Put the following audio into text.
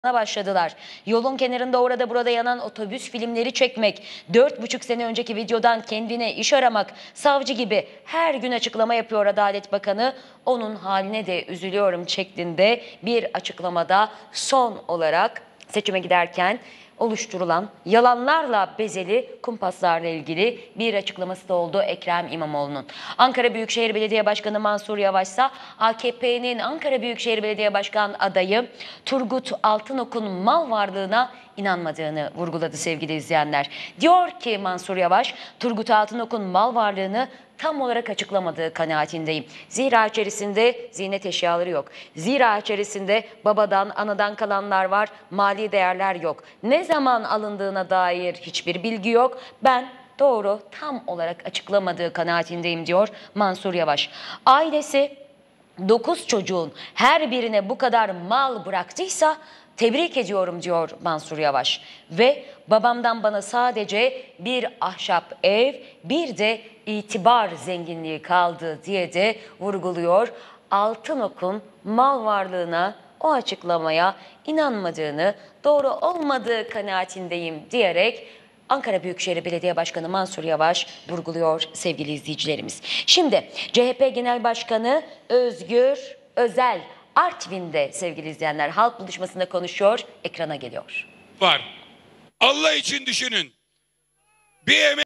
başladılar. Yolun kenarında orada burada yanan otobüs filmleri çekmek, 4,5 sene önceki videodan kendine iş aramak, savcı gibi her gün açıklama yapıyor Adalet Bakanı. Onun haline de üzülüyorum şeklinde bir açıklamada son olarak seçime giderken oluşturulan yalanlarla bezeli kumpaslarla ilgili bir açıklaması da oldu Ekrem İmamoğlu'nun. Ankara Büyükşehir Belediye Başkanı Mansur Yavaş ise AKP'nin Ankara Büyükşehir Belediye Başkan adayı Turgut Altınok'un mal varlığına inanmadığını vurguladı sevgili izleyenler. Diyor ki Mansur Yavaş, Turgut Altınok'un mal varlığını tam olarak açıklamadığı kanaatindeyim. Zira içerisinde ziynet eşyaları yok. Zira içerisinde babadan, anadan kalanlar var, mali değerler yok. Ne zaman alındığına dair hiçbir bilgi yok. Ben doğru, tam olarak açıklamadığı kanaatindeyim diyor Mansur Yavaş. Ailesi 9 çocuğun her birine bu kadar mal bıraktıysa tebrik ediyorum diyor Mansur Yavaş. Ve babamdan bana sadece bir ahşap ev, bir de itibar zenginliği kaldı diye de vurguluyor. Altınok'un mal varlığına, o açıklamaya inanmadığını, doğru olmadığı kanaatindeyim diyerek Ankara Büyükşehir Belediye Başkanı Mansur Yavaş vurguluyor sevgili izleyicilerimiz. Şimdi CHP Genel Başkanı Özgür Özel Artvin'de sevgili izleyenler halk buluşmasında konuşuyor, ekrana geliyor. Var. Allah için düşünün. Bir emek